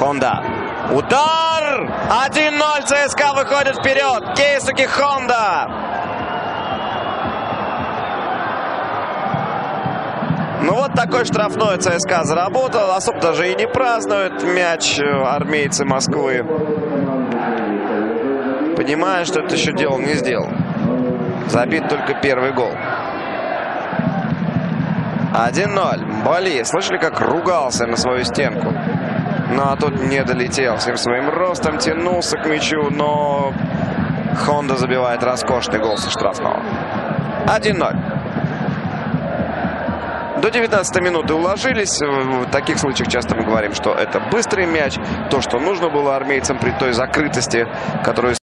Хонда. Удар! 1-0. ЦСКА выходит вперед. Кейсуки Хонда. Ну вот такой штрафной ЦСКА заработал. Особо даже и не празднуют мяч армейцы Москвы. Понимая, что это еще дело не сделал. Забит только первый гол. 1-0. Боли. Слышали, как ругался на свою стенку? Ну, а тут не долетел. Всем своим ростом тянулся к мячу, но Хонда забивает роскошный гол со штрафного. 1-0. До 19 минуты уложились. В таких случаях часто мы говорим, что это быстрый мяч. То, что нужно было армейцам при той закрытости, которую